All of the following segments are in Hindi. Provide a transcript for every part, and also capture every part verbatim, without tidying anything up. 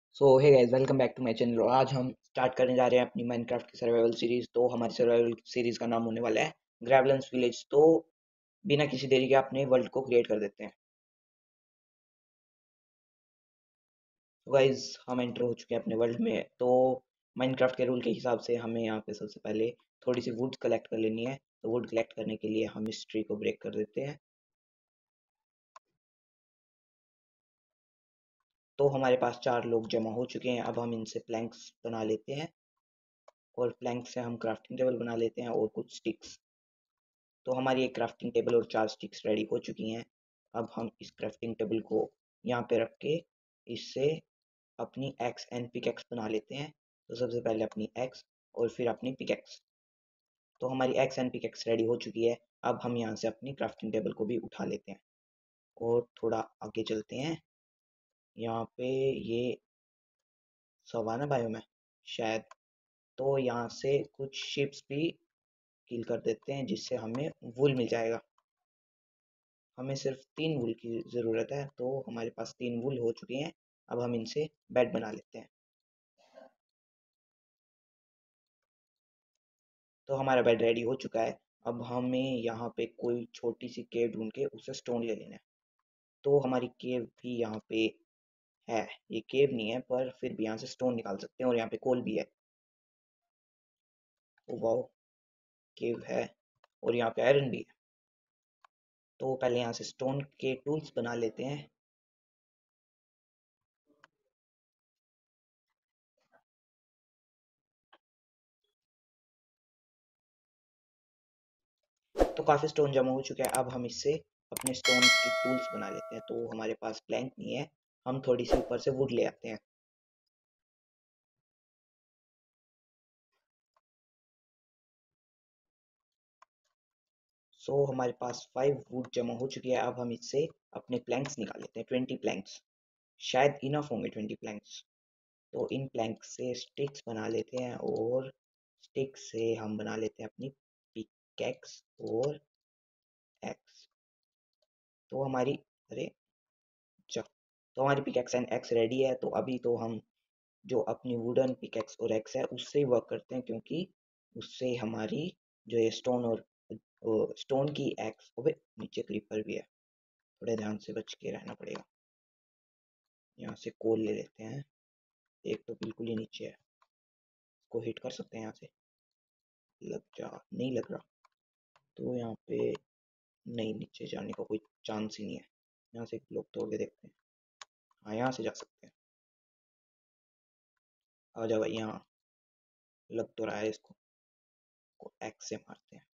So hey guys, welcome back to my channel. और आज हम स्टार्ट करने जा रहे हैं अपनी माइनक्राफ्ट की सर्वाइवल सीरीज। तो हमारी सर्वाइवल सीरीज का नाम होने वाला है ग्रेवलेंस विलेज। तो बिना किसी देरी के अपने वर्ल्ड को क्रिएट कर देते हैं। तो गाइस, हम एंटर हो चुके हैं अपने वर्ल्ड में। तो माइनक्राफ्ट के रूल के हिसाब से हमें यहाँ पे सबसे पहले थोड़ी सी वुड कलेक्ट कर लेनी है। तो वुड कलेक्ट करने के लिए हम इस ट्री को ब्रेक कर देते हैं। तो हमारे पास चार लोग जमा हो चुके हैं। अब हम इनसे प्लैंक्स बना लेते हैं और प्लैंक से हम क्राफ्टिंग टेबल बना लेते हैं और कुछ स्टिक्स। तो हमारी एक क्राफ्टिंग टेबल और चार स्टिक्स रेडी हो चुकी हैं। अब हम इस क्राफ्टिंग टेबल को यहाँ पे रख के इससे अपनी एक्स एंड पिकेक्स बना लेते हैं। तो सबसे पहले अपनी एक्स और फिर अपनी पिकेक्स। तो हमारी एक्स एंड पिकेक्स रेडी हो चुकी है। अब हम यहाँ से अपनी क्राफ्टिंग टेबल को भी उठा लेते हैं और थोड़ा आगे चलते हैं। यहाँ पे ये सवाना बायोम है शायद। तो यहाँ से कुछ शिप्स भी किल कर देते हैं जिससे हमें वूल मिल जाएगा। हमें सिर्फ तीन वूल की ज़रूरत है। तो हमारे पास तीन वूल हो चुके हैं। अब हम इनसे बेड बना लेते हैं। तो हमारा बेड रेडी हो चुका है। अब हमें यहाँ पे कोई छोटी सी केव ढूंढ के उससे स्टोन ले लेना है। तो हमारी केव भी यहाँ पे है। ये केव नहीं है पर फिर भी यहाँ से स्टोन निकाल सकते हैं और यहाँ पे कोल भी है। ओ वाओ, केव है और यहाँ पे आयरन भी है। तो पहले यहाँ से स्टोन के टूल्स बना लेते हैं। तो काफ़ी स्टोन जमा हो चुका है। अब हम इससे अपने स्टोन की टूल्स बना लेते हैं। तो हमारे पास प्लैंक नहीं है, हम थोड़ी सी ऊपर से वुड ले आते हैं। सो हमारे पास फाइव वुड जमा हो चुकी है। अब हम इससे अपने प्लैंक्स निकाल लेते हैं। ट्वेंटी प्लैंक्स शायद इनफ होंगे। Twenty planks. तो इन प्लैंक से स्टिक्स बना लेते हैं और स्टिक से हम बना लेते हैं अपनी पिकैक्स और एक्स। तो हमारी अरे अच्छा, तो हमारी पिकैक्स एंड एक्स रेडी है। तो अभी तो हम जो अपनी वुडन पिकैक्स और एक्स है उससे ही वर्क करते हैं, क्योंकि उससे हमारी जो ये स्टोन और स्टोन की एक्स। ओबे, नीचे क्रीपर भी है, थोड़े ध्यान से बच के रहना पड़ेगा। यहाँ से कोल ले लेते हैं। एक तो बिल्कुल ही नीचे है, इसको हिट कर सकते हैं यहाँ से। लग जा, नहीं लग रहा। तो यहाँ पे नहीं, नीचे जाने का कोई चांस ही नहीं है। यहाँ से ब्लॉक तोड़ के देखते हैं। हाँ, यहाँ से जा सकते हैं। आ जाओ भाई, यहाँ लग तो रहा है। इसको को एक्स से मारते हैं।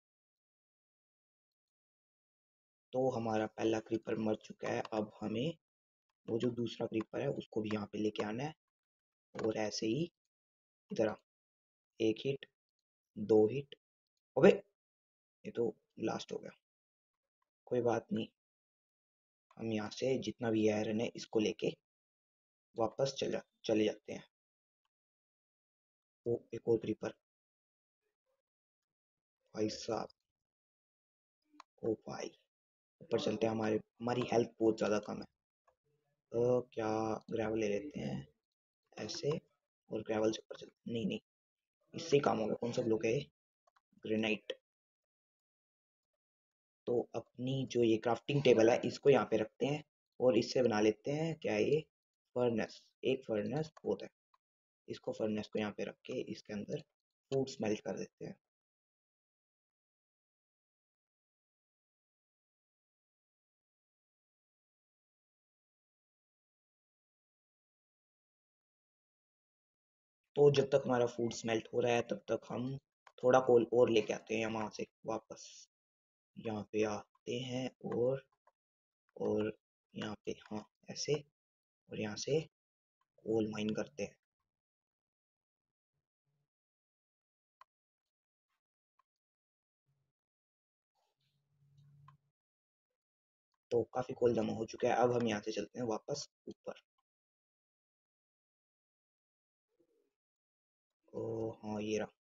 तो हमारा पहला क्रीपर मर चुका है। अब हमें वो जो दूसरा क्रीपर है उसको भी यहाँ पे लेके आना है और ऐसे ही इधर आ। एक हिट, दो हिट। अबे, ये तो लास्ट हो गया। कोई बात नहीं, हम यहाँ से जितना भी आयरन है इसको लेके वापस चल जा चले जाते हैं। वो एक और क्रीपर, भाई साहब। ओ भाई, ऊपर चलते हैं। हमारे हमारी हेल्थ बहुत ज़्यादा कम है। तो क्या, ग्रेवल ले लेते हैं ऐसे और ग्रेवल से ऊपर चलते। नहीं नहीं, इससे ही काम होगा। कौन सा ब्लॉक है ये? ग्रेनाइट। तो अपनी जो ये क्राफ्टिंग टेबल है इसको यहाँ पे रखते हैं और इससे बना लेते हैं क्या है ये, फर्नेस। एक फर्नेस बहुत है। इसको फर्नेस को यहाँ पे रख के इसके अंदर फूड स्मेल्ट कर देते हैं। तो जब तक हमारा फूड स्मेल्ट हो रहा है तब तक हम थोड़ा कोल और लेके आते हैं वहां से वापस। यहाँ पे आते हैं और और यहाँ पे, हाँ ऐसे, और यहाँ से कोल माइन करते हैं। तो काफी कोल जमा हो चुका है। अब हम यहाँ से चलते हैं वापस ऊपर। ओ हाँ, ये रहा।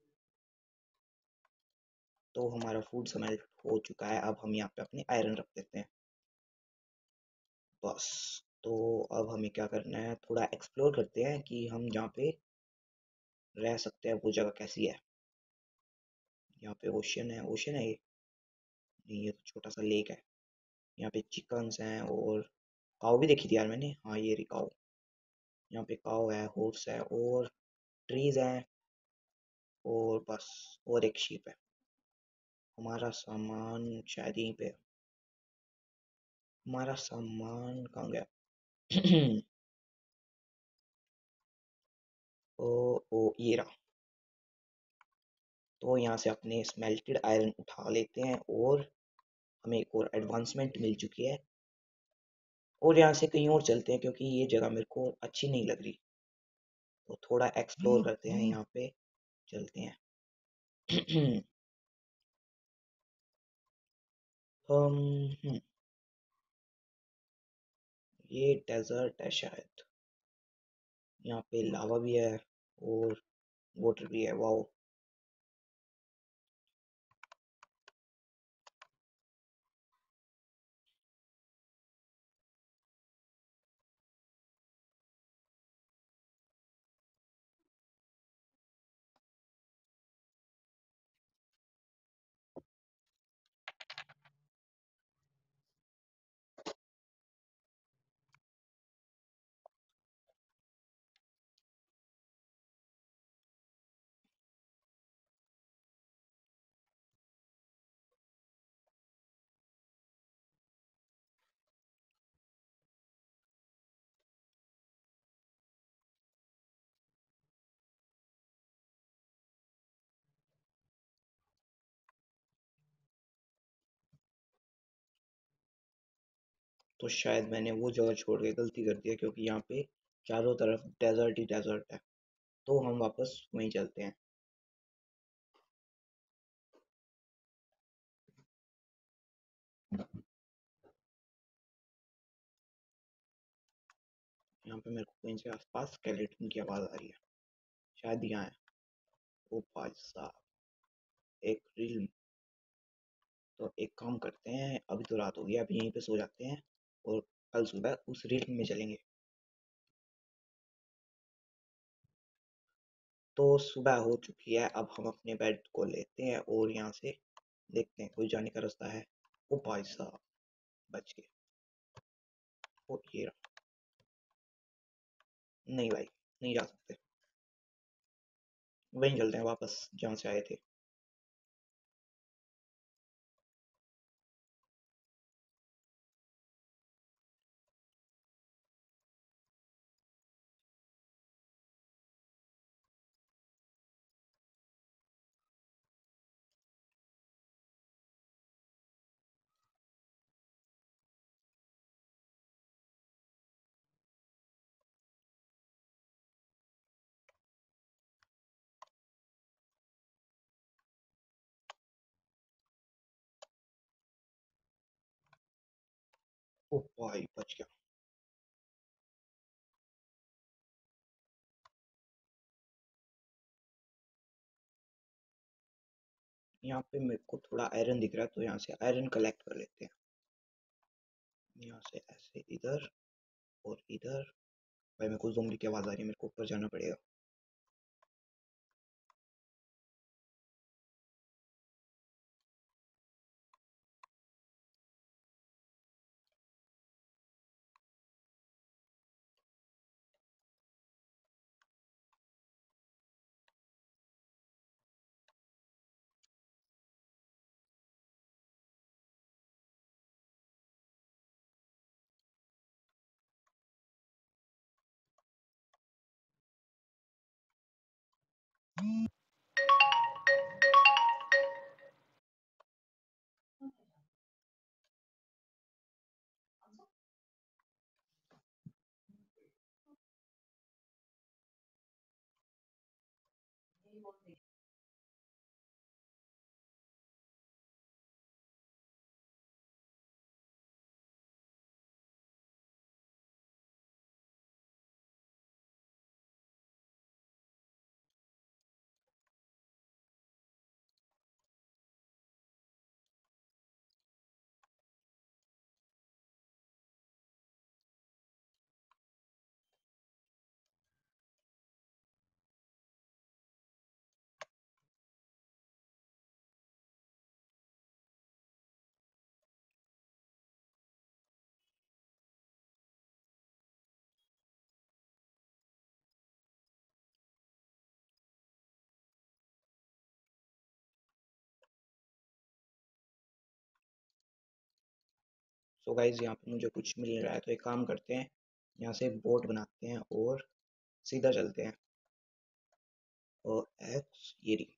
तो हमारा फूड स्मेल्ट हो चुका है। अब हम यहाँ पे अपने आयरन रख देते हैं बस। तो अब हमें क्या करना है, थोड़ा एक्सप्लोर करते हैं कि हम जहाँ पे रह सकते हैं वो जगह कैसी है। यहाँ पे ओशियन है, ओशियन है ये? नहीं, ये तो छोटा सा लेक है। यहाँ पे चिकन्स हैं और काऊ भी देखी थी यार मैंने। हाँ, ये रही काऊ। यहाँ पे काऊ है, हॉर्स है और ट्रीज हैं और बस, और एक शीप है। हमारा सामान शायद यहीं पे है। हमारा सामान कहाँ गया? ओ ओ ये रहा। तो यहाँ से अपने स्मेल्टेड आयरन उठा लेते हैं और हमें एक और एडवांसमेंट मिल चुकी है। और यहाँ से कहीं और चलते हैं क्योंकि ये जगह मेरे को अच्छी नहीं लग रही। तो थोड़ा एक्सप्लोर करते हैं, यहाँ पे चलते हैं। हम हम्म, ये डेजर्ट है शायद। यहाँ पे लावा भी है और वाटर भी है। वाओ। तो शायद मैंने वो जगह छोड़ के गलती कर दिया क्योंकि यहाँ पे चारों तरफ डेजर्ट ही डेजर्ट है। तो हम वापस वहीं चलते हैं। यहाँ पे मेरे को कहीं से आसपास स्केलेटन की आवाज़ आ रही है। शायद यहाँ है। ओ भाई साहब, एक रील। तो एक काम करते हैं, अभी तो रात हो गई, अभी यहीं पे सो जाते हैं और कल सुबह उस रील में चलेंगे। तो सुबह हो चुकी है, अब हम अपने बेड को लेते हैं और यहाँ से देखते हैं कोई जाने का रास्ता है। ओ भाई साहब, बच गए। ओ ये रहा। नहीं भाई, नहीं जा सकते। वहीं चलते हैं वापस जहाँ से आए थे। ओ भाई, बच गया। यहाँ पे मेरे को थोड़ा आयरन दिख रहा है तो यहाँ से आयरन कलेक्ट कर लेते हैं। यहाँ से ऐसे इधर और इधर। भाई मेरे को ज़ोंबी की आवाज़ आ रही है, मेरे को ऊपर जाना पड़ेगा। सो गाइज यहाँ पे मुझे कुछ मिल रहा है, तो एक काम करते हैं, यहाँ से बोट बनाते हैं और सीधा चलते हैं। और एक्स ये रही।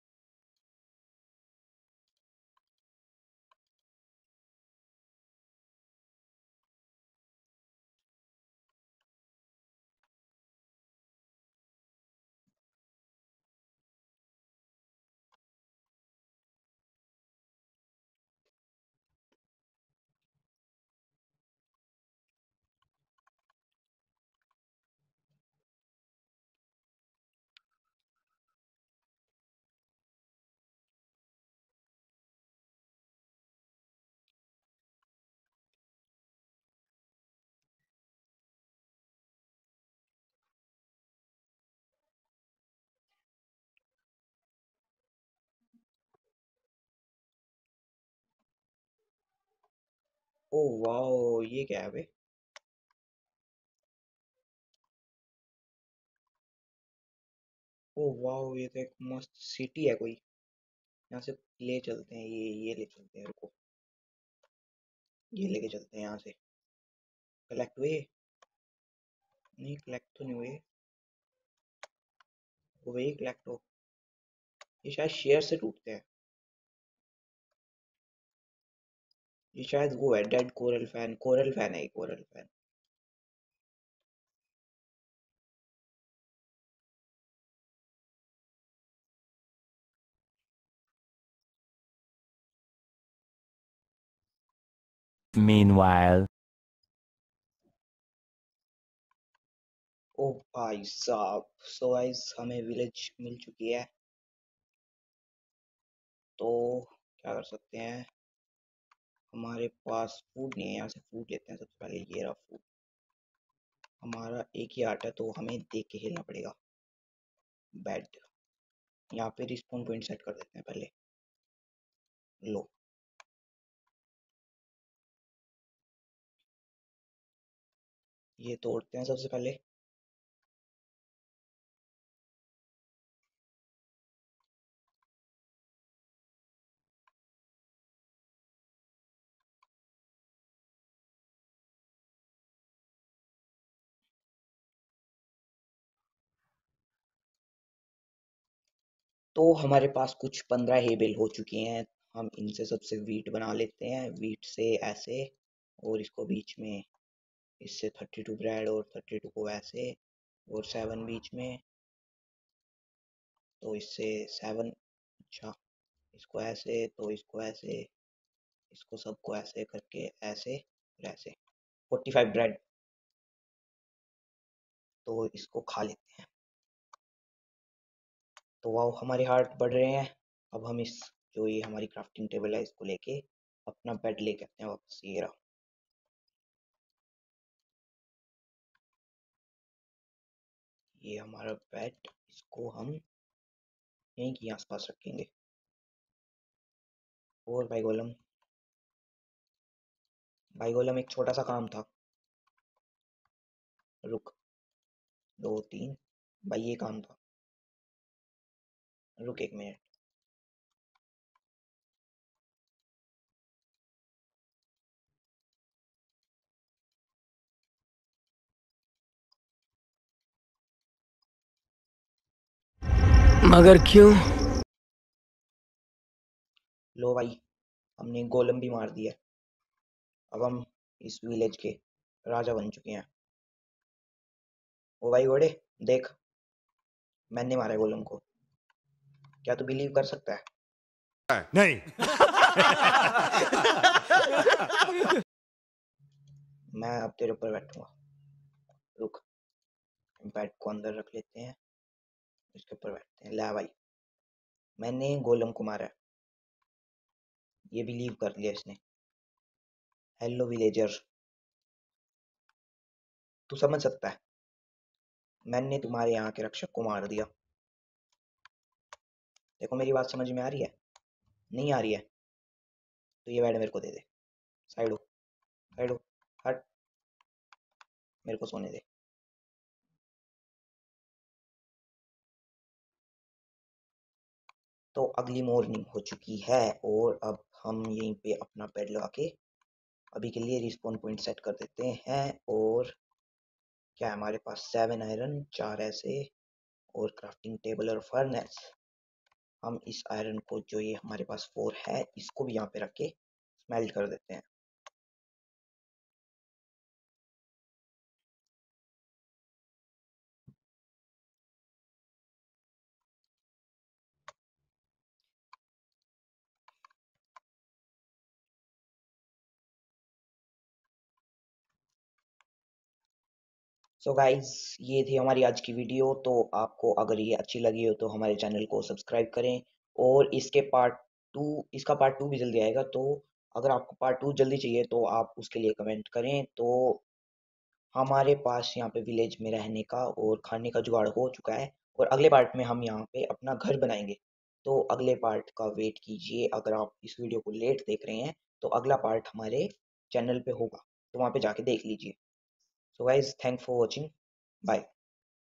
ओ वाह, ये क्या है बे? ओ वाह, ये तो एक मस्त सिटी है कोई। यहाँ से ले चलते हैं, ये ये ले चलते हैं, रुको। ये लेके चलते हैं यहाँ से। कलेक्ट हुए? नहीं कलेक्ट तो नहीं हुए। वो वही कलेक्ट हो। ये शायद शेयर से टूटते हैं। ये शायद वो है dead coral fan, coral fan है, कोरल फैन। Meanwhile, ओ भाई साहब, सो गाइस हमें विलेज मिल चुकी है। तो क्या कर सकते हैं, हमारे पास फूड नहीं है, यहाँ से फूड लेते हैं सबसे पहले। ये रहा फूड। हमारा एक ही आर्ट है तो हमें देख के खेलना पड़ेगा। बेड। यहाँ पे रिस्पॉन पॉइंट सेट कर देते हैं पहले। लो, ये तोड़ते हैं सबसे पहले। तो हमारे पास कुछ पंद्रह हेबल हो चुके हैं। हम इनसे सबसे वीट बना लेते हैं, वीट से ऐसे। और इसको बीच में, इससे थर्टी टू ब्रेड और थर्टी टू को ऐसे। और सेवन बीच में, तो इससे सेवन। अच्छा, इसको ऐसे तो इसको ऐसे, इसको सबको ऐसे करके ऐसे और ऐसे। Forty five bread. तो इसको खा लेते हैं। तो वाह, हमारे हार्ट बढ़ रहे हैं। अब हम इस, जो ये हमारी क्राफ्टिंग टेबल है, इसको लेके अपना बेड लेके आते हैं वापस। ये रहा। ये हमारा बेड, इसको हम यहीं के आसपास रखेंगे। और भाई गोलम, भाई गोलम एक छोटा सा काम था। रुक, दो तीन, भाई ये काम था। रुक एक मिनट। मगर क्यों? लो भाई, हमने गोलम भी मार दिया। अब हम इस विलेज के राजा बन चुके हैं। ओ भाई घोड़े, देख, मैंने मारा है गोलम को। क्या तू बिलीव कर सकता है? नहीं। मैं अब तेरे ऊपर बैठूंगा। रुक, बेड को अंदर रख लेते हैं, इसके ऊपर बैठते हैं। ला भाई, मैंने गोलम को मारा है। ये बिलीव कर लिया इसने। हेलो विलेजर, तू समझ सकता है, मैंने तुम्हारे यहाँ के रक्षक को मार दिया। देखो मेरी बात समझ में आ रही है? नहीं आ रही है तो ये बेड मेरे को दे दे। साइड हो, साइड हो, हट, मेरे को सोने दे। तो अगली मॉर्निंग हो चुकी है और अब हम यहीं पे अपना बेड लगा के अभी के लिए रिस्पॉन पॉइंट सेट कर देते हैं। और क्या है हमारे पास, सेवन आयरन, चार ऐसे, और क्राफ्टिंग टेबल और फर्नेस। हम इस आयरन को, जो ये हमारे पास फोर है, इसको भी यहाँ पे रख के स्मेल्ट कर देते हैं। सो गाइज, ये थी हमारी आज की वीडियो। तो आपको अगर ये अच्छी लगी हो तो हमारे चैनल को सब्सक्राइब करें। और इसके पार्ट टू इसका पार्ट टू भी जल्दी आएगा। तो अगर आपको पार्ट टू जल्दी चाहिए तो आप उसके लिए कमेंट करें। तो हमारे पास यहाँ पे विलेज में रहने का और खाने का जुगाड़ हो चुका है। और अगले पार्ट में हम यहाँ पे अपना घर बनाएंगे। तो अगले पार्ट का वेट कीजिए। अगर आप इस वीडियो को लेट देख रहे हैं तो अगला पार्ट हमारे चैनल पे होगा, तो वहाँ पे जाके देख लीजिए। So guys, thank for watching. Bye.